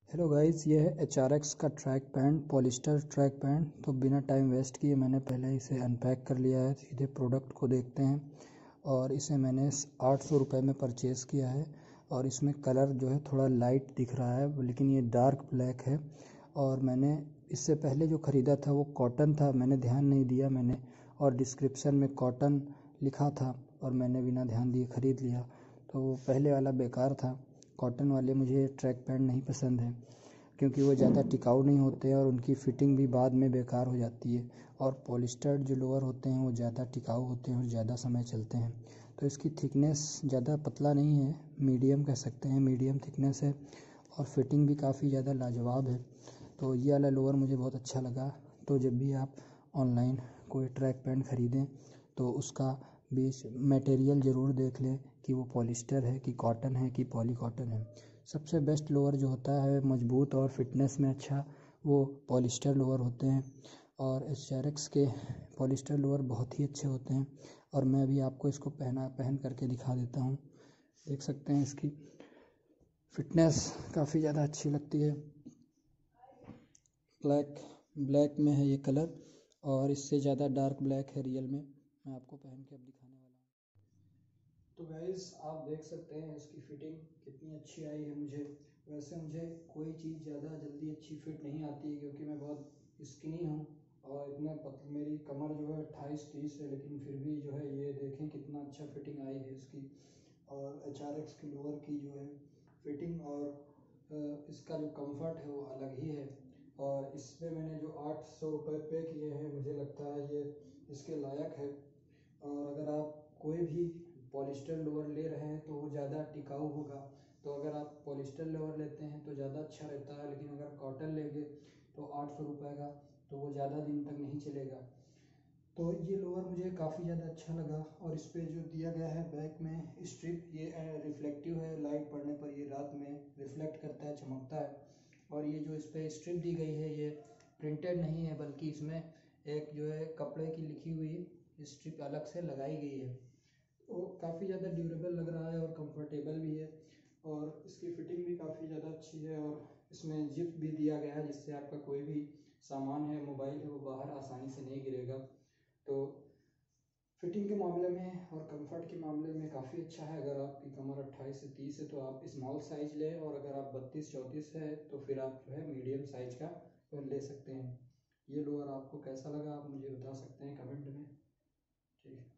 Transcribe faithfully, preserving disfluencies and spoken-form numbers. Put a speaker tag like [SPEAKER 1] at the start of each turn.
[SPEAKER 1] Hello guys, ये है H R X का track pant, polyester track pant. तो बिना टाइम वेस्ट किए मैंने पहले इसे अनपैक कर लिया है। सीधे प्रोडक्ट को देखते हैं। और इसे मैंने आठ सौ रुपये में परचेज़ किया है। और इसमें कलर जो है थोड़ा लाइट दिख रहा है, लेकिन ये डार्क ब्लैक है। और मैंने इससे पहले जो ख़रीदा था वो कॉटन था, मैंने ध्यान नहीं दिया मैंने और डिस्क्रिप्शन में कॉटन लिखा था और मैंने बिना ध्यान दिए ख़रीद लिया। तो वो पहले वाला बेकार था। कॉटन वाले मुझे ट्रैक पैंट नहीं पसंद है, क्योंकि वो ज़्यादा टिकाऊ नहीं होते हैं और उनकी फ़िटिंग भी बाद में बेकार हो जाती है। और पॉलिस्टर जो लोअर होते हैं वो ज़्यादा टिकाऊ होते हैं और ज़्यादा समय चलते हैं। तो इसकी थिकनेस ज़्यादा पतला नहीं है, मीडियम कह सकते हैं, मीडियम थिकनेस है। और फिटिंग भी काफ़ी ज़्यादा लाजवाब है। तो ये वाला लोअर मुझे बहुत अच्छा लगा। तो जब भी आप ऑनलाइन कोई ट्रैक पैंट ख़रीदें तो उसका बीच मटेरियल ज़रूर देख लें कि वो पॉलिस्टर है कि कॉटन है कि पॉली कॉटन है। सबसे बेस्ट लोअर जो होता है मजबूत और फिटनेस में अच्छा, वो पॉलिस्टर लोअर होते हैं। और एच आर एक्स के पॉलिस्टर लोअर बहुत ही अच्छे होते हैं। और मैं अभी आपको इसको पहना पहन करके दिखा देता हूँ। देख सकते हैं इसकी फिटनेस काफ़ी ज़्यादा अच्छी लगती है। ब्लैक ब्लैक में है ये कलर और इससे ज़्यादा डार्क ब्लैक है रियल में। मैं आपको पहन के अब दिखाने वाला हूँ। तो गाइस, आप देख सकते हैं इसकी फ़िटिंग कितनी अच्छी आई है मुझे। वैसे मुझे कोई चीज़ ज़्यादा जल्दी अच्छी फिट नहीं आती है, क्योंकि मैं बहुत स्किनी हूँ और इतने पतली मेरी कमर जो है अट्ठाईस तीस है, लेकिन फिर भी जो है ये देखें कितना अच्छा फिटिंग आई है इसकी। और एच आर एक्स की लोअर की जो है फिटिंग और इसका जो कंफर्ट है वो अलग ही है। और इसमें मैंने जो आठ सौ रुपये पे किए हैं, मुझे लगता है ये इसके लायक है। और अगर आप कोई भी पॉलिस्टर लोअर ले रहे हैं तो वो ज़्यादा टिकाऊ होगा। तो अगर आप पॉलिस्टर लोअर लेते हैं तो ज़्यादा अच्छा रहता है, लेकिन अगर कॉटन लेंगे तो आठ सौ रुपये का तो वो ज़्यादा दिन तक नहीं चलेगा। तो ये लोअर मुझे काफ़ी ज़्यादा अच्छा लगा। और इस पर जो दिया गया है बैक में स्ट्रिप, ये रिफ्लेक्टिव है, लाइट पड़ने पर ये रात में रिफ्लेक्ट करता है, चमकता है। और ये जो इस पर स्ट्रिप दी गई है ये प्रिंटेड नहीं है, बल्कि इसमें एक जो है कपड़े की लिखी हुई स्ट्रिप अलग से लगाई गई है। तो काफ़ी ज़्यादा ड्यूरेबल लग रहा है और कंफर्टेबल भी है। और इसकी फ़िटिंग भी काफ़ी ज़्यादा अच्छी है। और इसमें जिप भी दिया गया है, जिससे आपका कोई भी सामान है, मोबाइल है, वो बाहर आसानी से नहीं गिरेगा। तो फिटिंग के मामले में और कंफर्ट के मामले में काफ़ी अच्छा है। अगर आपकी कमर अट्ठाईस से तीस है तो आप स्मॉल साइज लें, और अगर आप बत्तीस चौंतीस है तो फिर आप जो है मीडियम साइज का ले सकते हैं। ये लोअर आपको कैसा लगा आप मुझे बता सकते हैं कमेंट में। ठीक है।